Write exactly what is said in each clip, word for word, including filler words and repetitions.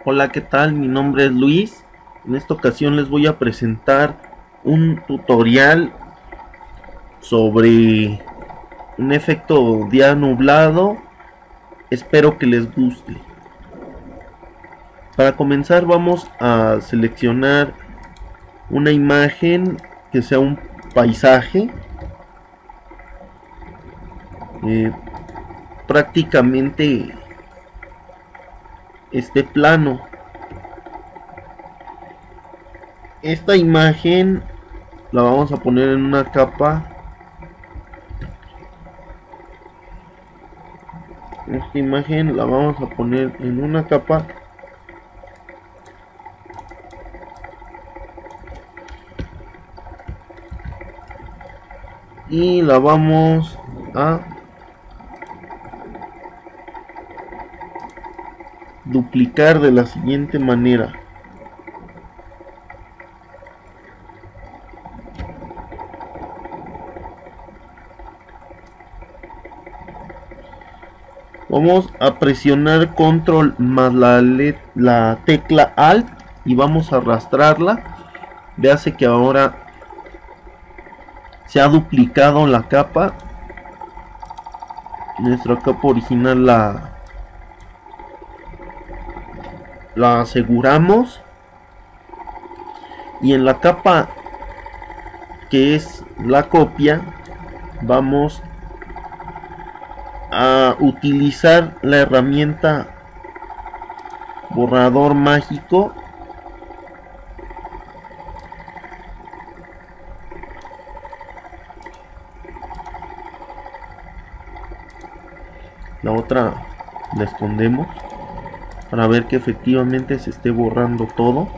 Hola, ¿qué tal? Mi nombre es Luis. En esta ocasión les voy a presentar un tutorial sobre un efecto día nublado. Espero que les guste. Para comenzar vamos a seleccionar una imagen que sea un paisaje. Eh, prácticamente este plano. Esta imagen la vamos a poner en una capa. Esta imagen la vamos a poner en una capa y la vamos a duplicar de la siguiente manera. Vamos a presionar control más la, la tecla alt y vamos a arrastrarla. Véase que ahora se ha duplicado la capa. Nuestra capa original la la aseguramos, y en la capa que es la copia vamos a utilizar la herramienta borrador mágico. La otra la escondemos para ver que efectivamente se esté borrando todo.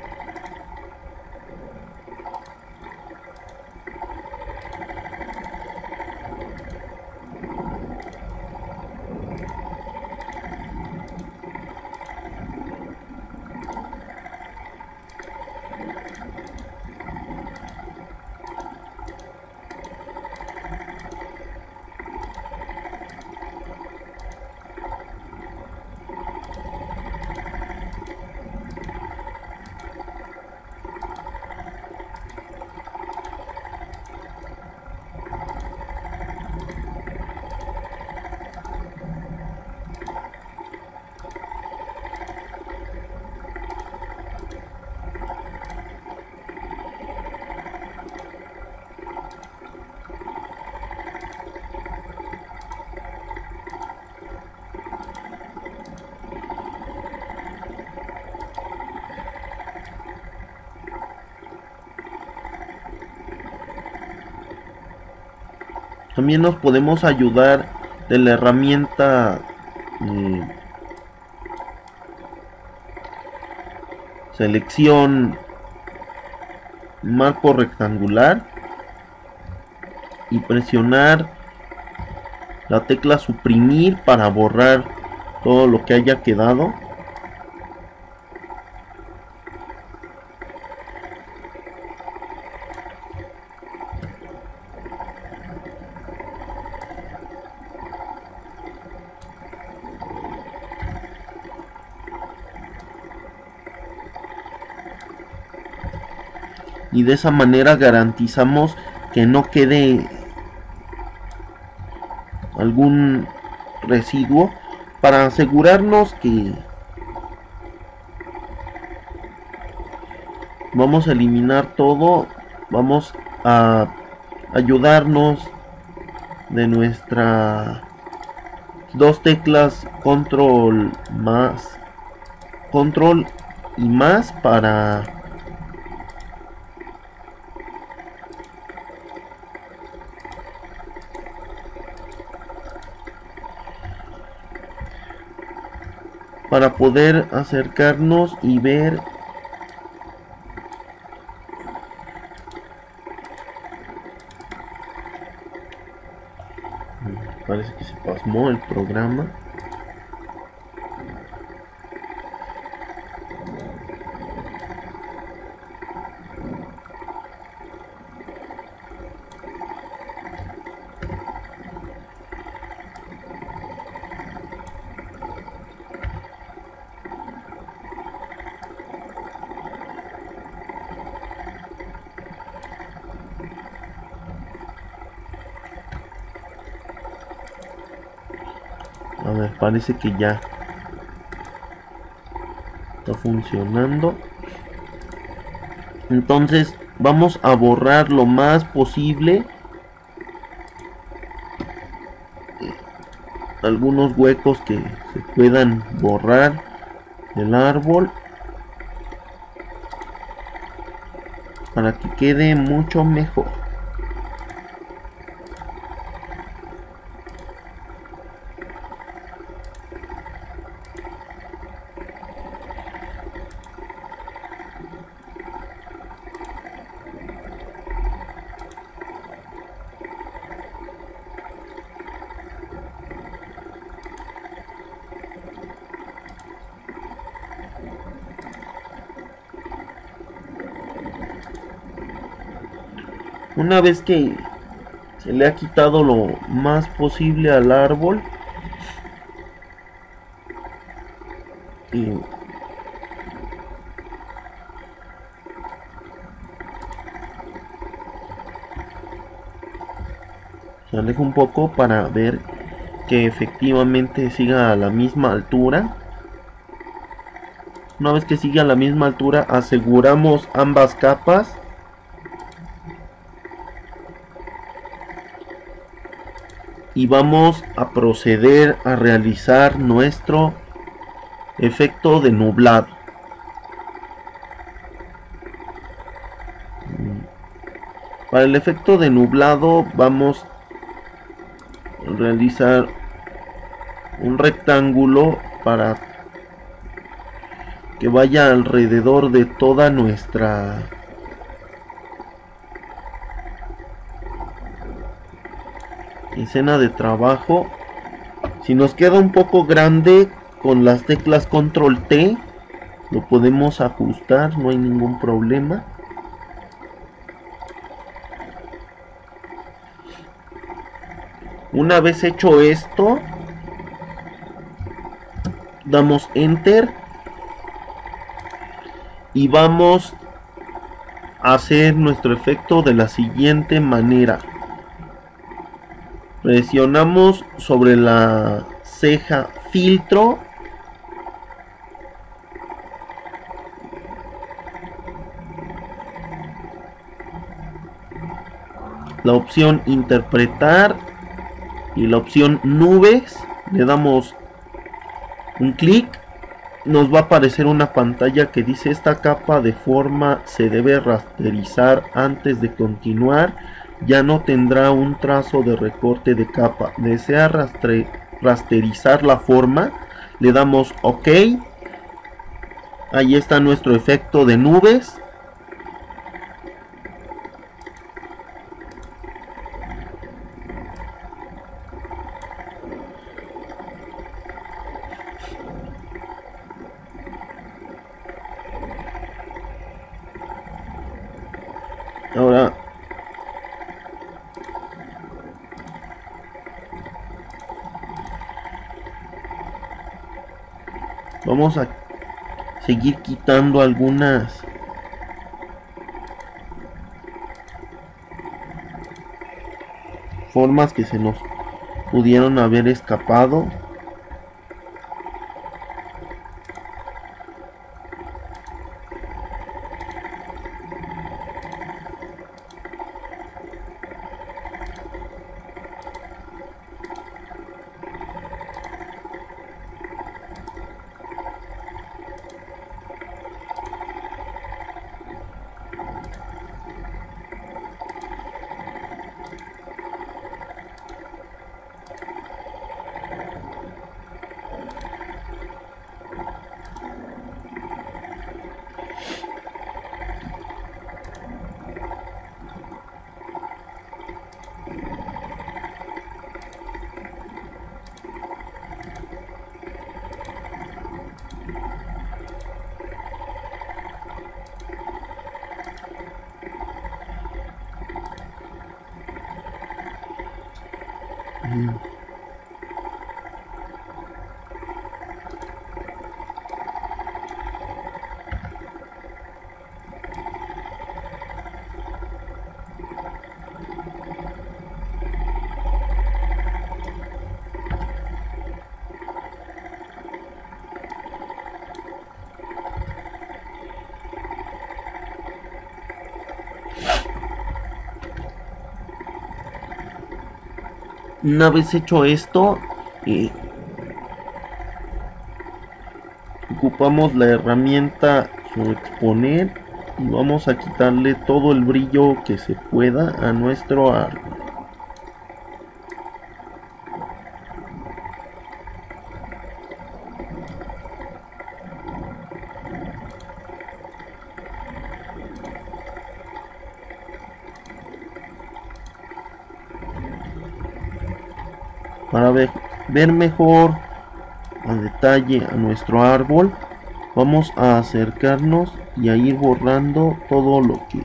También nos podemos ayudar de la herramienta eh, selección marco rectangular y presionar la tecla suprimir para borrar todo lo que haya quedado. Y de esa manera garantizamos que no quede algún residuo. Para asegurarnos que vamos a eliminar todo, vamos a ayudarnos de nuestra dos teclas control más control y más para para poder acercarnos y ver. Parece que se pasmó el programa. A ver, parece que ya está funcionando. Entonces vamos a borrar lo más posible algunos huecos que se puedan borrar del árbol para que quede mucho mejor. Una vez que se le ha quitado lo más posible al árbol, y se aleja un poco para ver que efectivamente siga a la misma altura. Una vez que siga a la misma altura, aseguramos ambas capas. Y vamos a proceder a realizar nuestro efecto de nublado. Para el efecto de nublado vamos a realizar un rectángulo para que vaya alrededor de toda nuestra escena de trabajo. Si nos queda un poco grande, con las teclas control T lo podemos ajustar, no hay ningún problema. Una vez hecho esto, damos enter y vamos a hacer nuestro efecto de la siguiente manera. Presionamos sobre la ceja filtro, la opción interpretar y la opción nubes, le damos un clic. Nos va a aparecer una pantalla que dice: esta capa de forma se debe rasterizar antes de continuar, ya no tendrá un trazo de recorte de capa. Desea rastre, rasterizar la forma, le damos OK. Ahí está nuestro efecto de nubes. Ahora vamos a seguir quitando algunas formas que se nos pudieron haber escapado. Una vez hecho esto, eh, ocupamos la herramienta subexponer y vamos a quitarle todo el brillo que se pueda a nuestro árbol. Para ver, ver mejor a detalle a nuestro árbol, vamos a acercarnos y a ir borrando todo lo que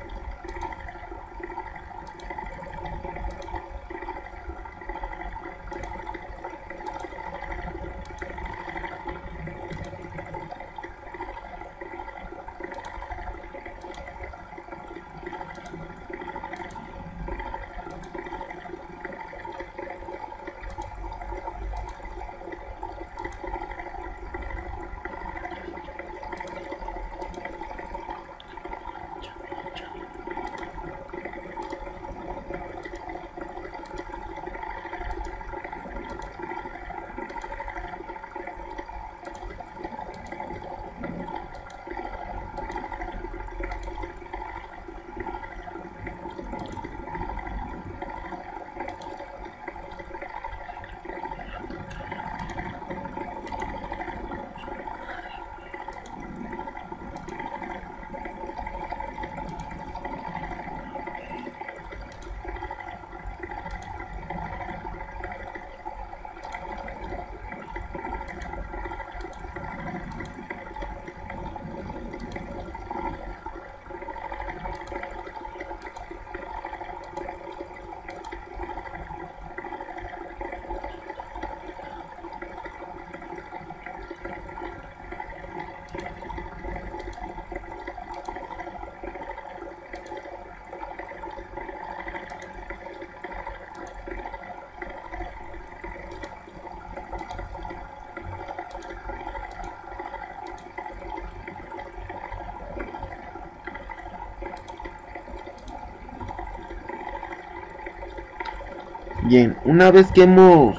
Bien, una vez que hemos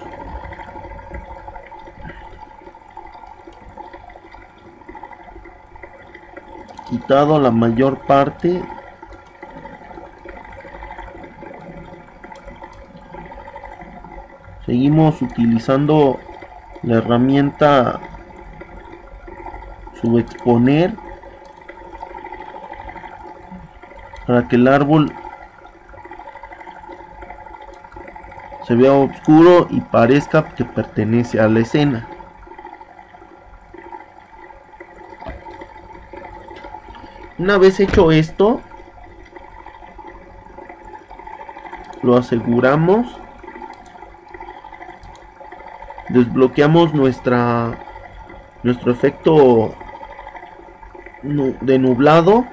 quitado la mayor parte, seguimos utilizando la herramienta subexponer para que el árbol se vea oscuro y parezca que pertenece a la escena. Una vez hecho esto, lo aseguramos, desbloqueamos nuestra nuestro efecto de nublado,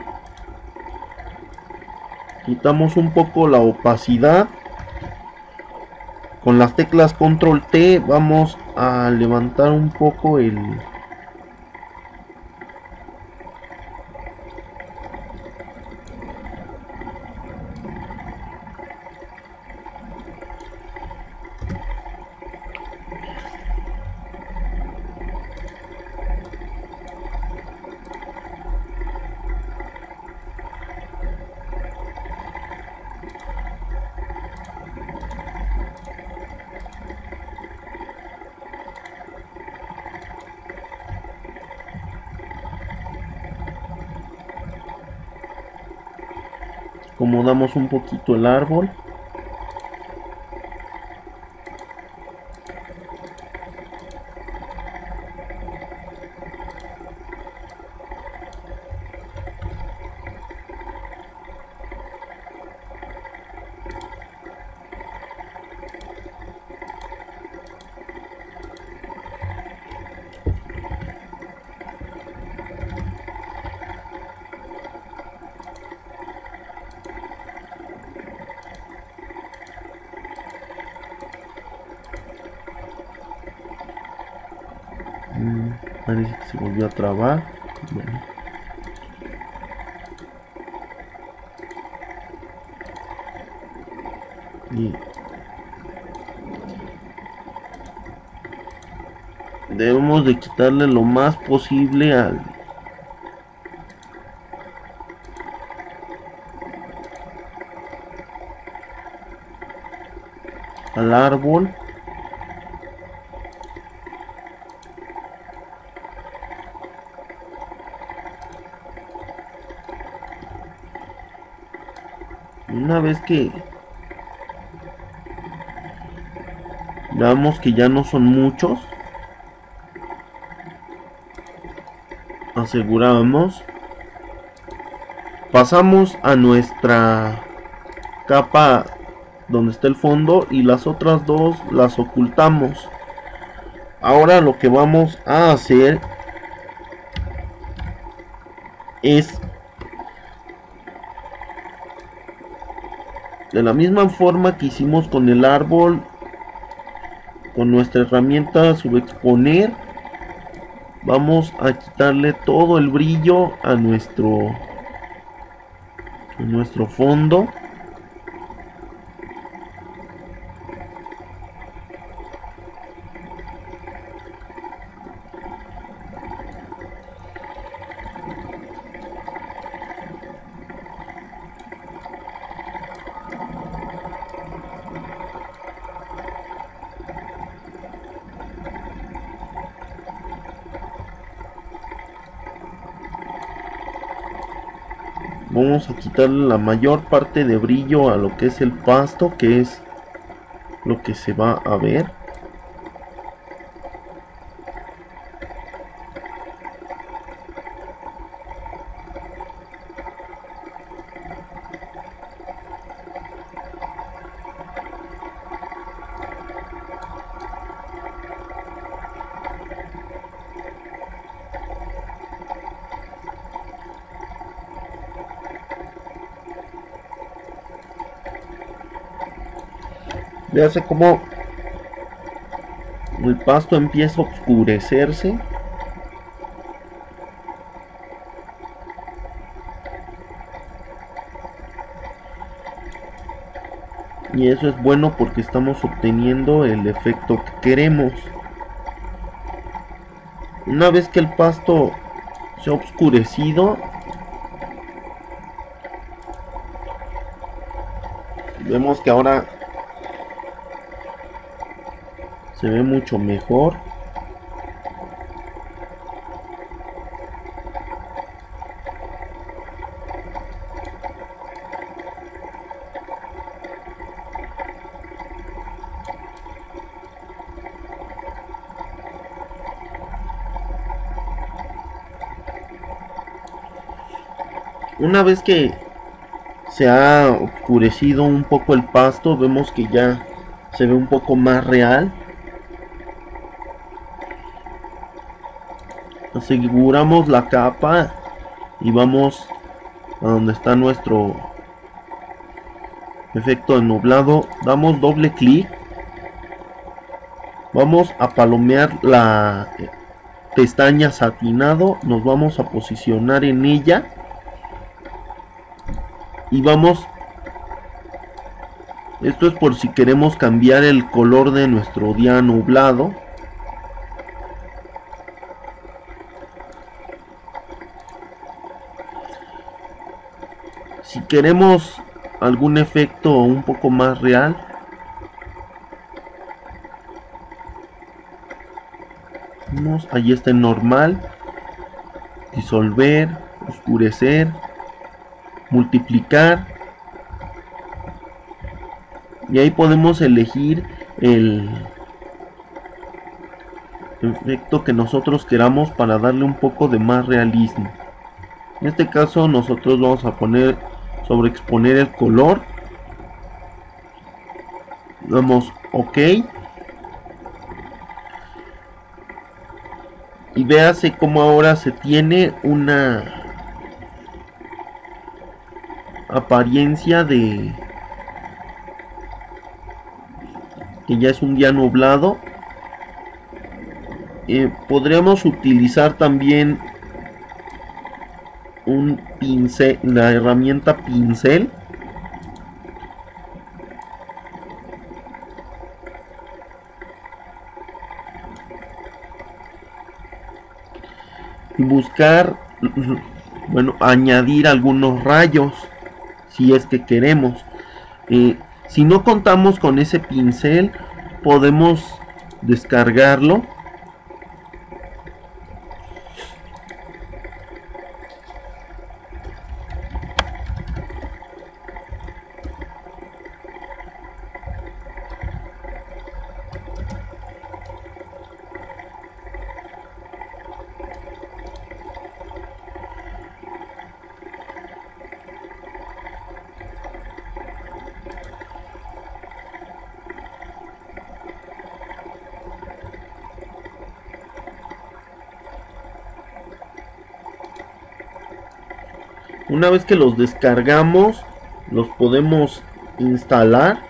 quitamos un poco la opacidad. Con las teclas control T vamos a levantar un poco el acomodamos un poquito el árbol. Parece que se volvió a trabar. Bueno. Y debemos de quitarle lo más posible al al árbol. Una vez que veamos que ya no son muchos, aseguramos, pasamos a nuestra capa donde está el fondo y las otras dos las ocultamos. Ahora lo que vamos a hacer es, de la misma forma que hicimos con el árbol, con nuestra herramienta subexponer, vamos a quitarle todo el brillo a nuestro a nuestro fondo. Vamos a quitarle la mayor parte de brillo a lo que es el pasto, que es lo que se va a ver. Véase como el pasto empieza a oscurecerse. Y eso es bueno porque estamos obteniendo el efecto que queremos. Una vez que el pasto se ha oscurecido, vemos que ahora se ve mucho mejor. Una vez que se ha oscurecido un poco el pasto, vemos que ya se ve un poco más real. Aseguramos la capa y vamos a donde está nuestro efecto de nublado. Damos doble clic. Vamos a palomear la pestaña satinado. Nos vamos a posicionar en ella. Y vamos, esto es por si queremos cambiar el color de nuestro día nublado. Si queremos algún efecto un poco más real, vamos, ahí está en normal, disolver, oscurecer, multiplicar, y ahí podemos elegir el efecto que nosotros queramos para darle un poco de más realismo. En este caso nosotros vamos a poner sobreexponer el color, damos OK y véase como ahora se tiene una apariencia de que ya es un día nublado. Eh, podríamos utilizar también un pincel, la herramienta pincel, y buscar, bueno, añadir algunos rayos si es que queremos. Eh, si no contamos con ese pincel, podemos descargarlo. Una vez que los descargamos, los podemos instalar.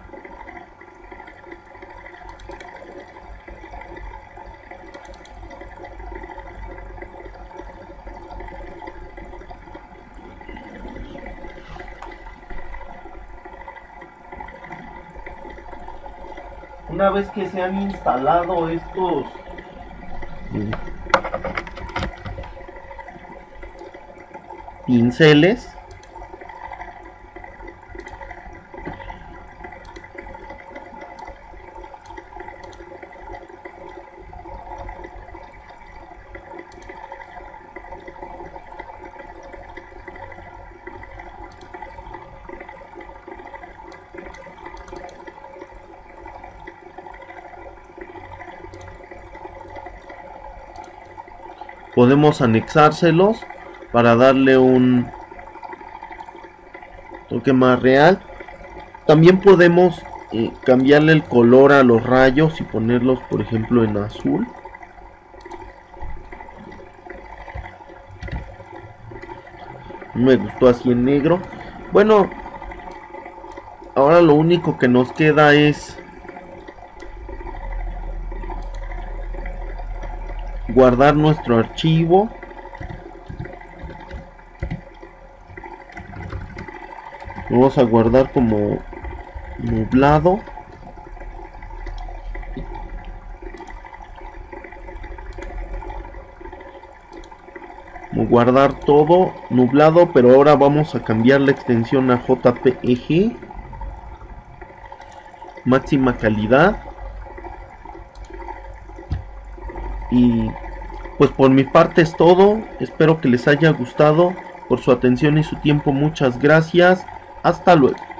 Una vez que se han instalado estos pinceles, podemos anexárselos para darle un toque más real. También podemos eh, cambiarle el color a los rayos y ponerlos, por ejemplo, en azul. Me gustó así en negro. Bueno, ahora lo único que nos queda es guardar nuestro archivo. Vamos a guardar como nublado. Como guardar todo nublado, pero ahora vamos a cambiar la extensión a J P E G. Máxima calidad. Y pues por mi parte es todo. Espero que les haya gustado. Por su atención y su tiempo, muchas gracias. Hasta luego.